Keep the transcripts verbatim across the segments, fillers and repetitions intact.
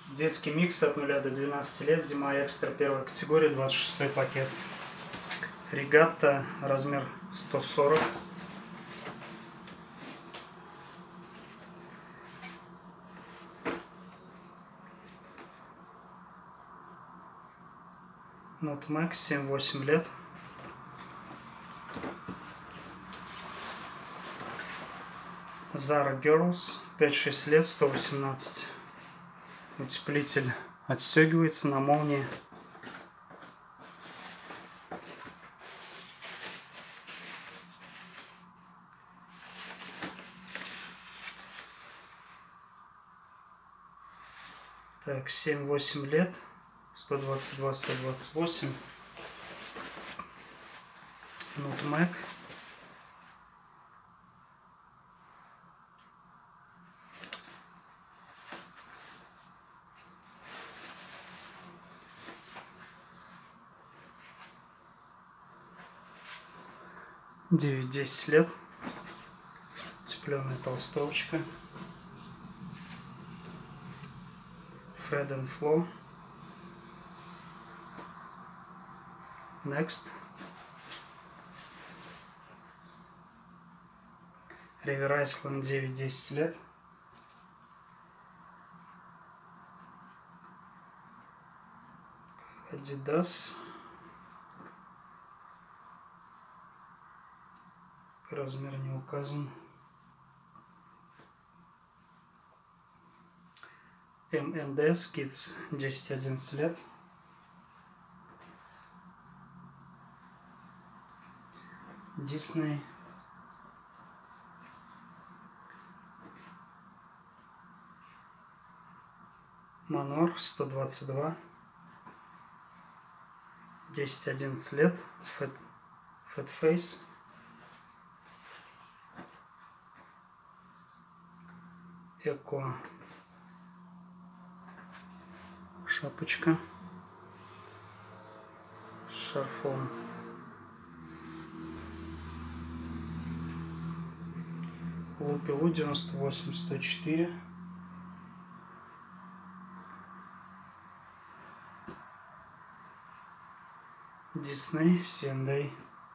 Детский микс от нуля до двенадцати лет, зима экстра первой категории, двадцать шестой пакет. Регатта, размер сто сорок. Nutmeg, семь-восемь лет. Zara Girls, пять-шесть лет, сто восемнадцать. Утеплитель отстегивается на молнии. Так, семь-восемь лет, сто двадцать два — сто двадцать восемь. Nutmeg. девять-десять лет. Утепленная толстовочка. Fred and Flo. Next. River Island, девять-десять лет. Adidas. Размер не указан. эм энд эс Kids, десять-одиннадцать лет. Disney. Manor, сто двадцать два. десять-одиннадцать лет. Fat, Fat Face. Эко. Шапочка. С шарфом. Лупилу, девяносто восемь — сто четыре. Disney, си энд эй.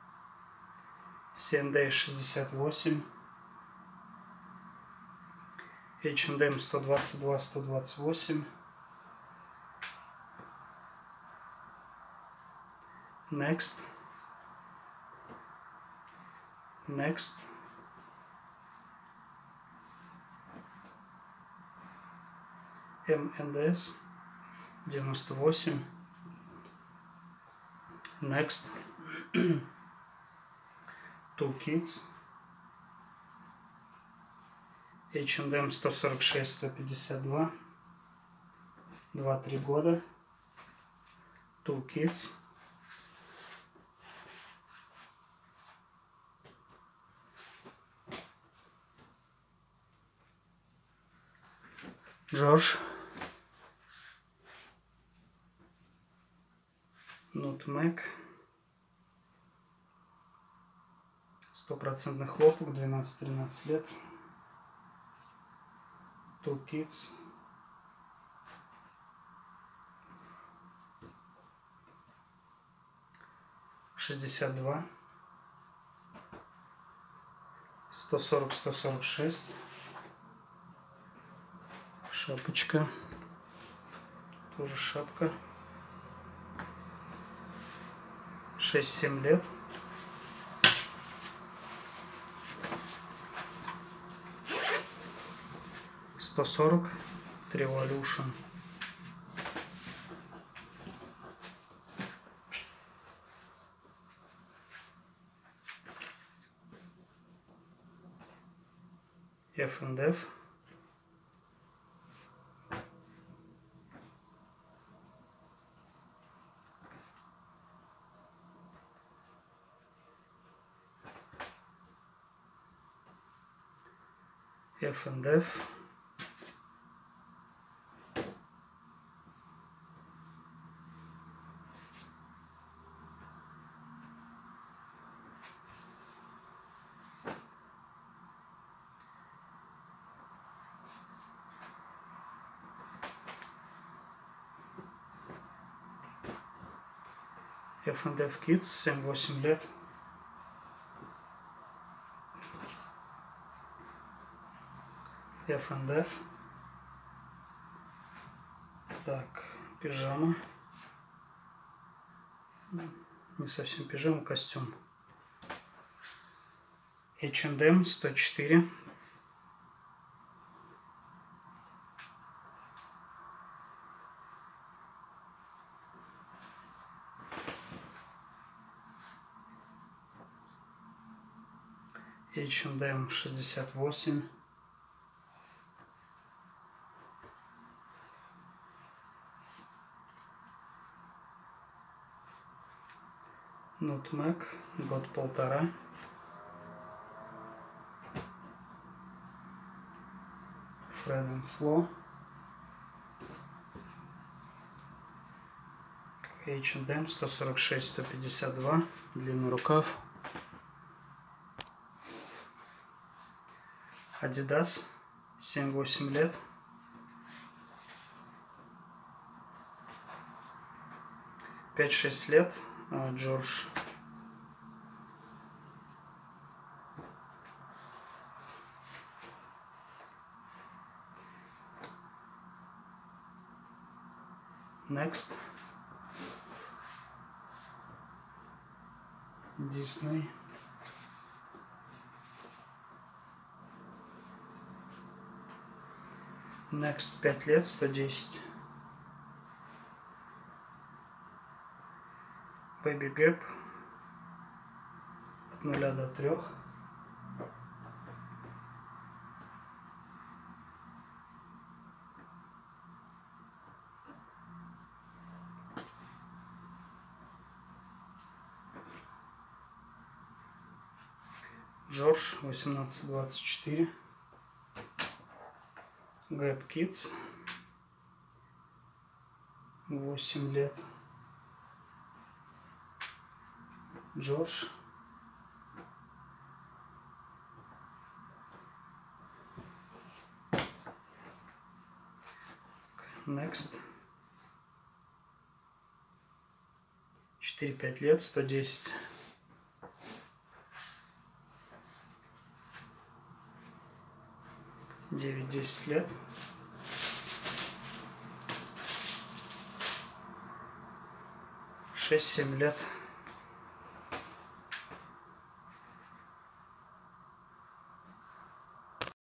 си энд эй, шестьдесят восемь. эйч энд эм, сто двадцать два — сто двадцать восемь. Next. Next. эм энд эс, девяносто восемь. Next. Two Kids. эйч энд эм, сто сорок шесть — сто пятьдесят два. два-три года. Two Kids. Джордж. Nutmeg. Стопроцентный хлопок, двенадцать-тринадцать лет. Two Kids. шестьдесят два. сто сорок — сто сорок шесть. Шапочка. Тоже шапка. шесть-семь лет. сто сорок. Revolution. эф энд эф. эф энд эф. эф энд эф Kids, семь-восемь лет. эф энд эф. Так, пижама. Не совсем пижама, костюм. эйч энд эм сто четыре. эйч энд эм шестьдесят восемь. Нутмег, год полтора. Фред энд Фло. эйч энд эм сто сорок шесть сто пятьдесят два. Длинный рукав. Адидас, семь-восемь лет. пять-шесть лет. Джордж. Next. Disney. Next пять лет, сто десять. Baby Gap. От нуля до трех. Джордж, восемнадцать двадцать четыре. Gap Kids, восемь лет. Джордж. Next. четыре-пять лет, сто десять. девять-десять лет. шесть-семь лет.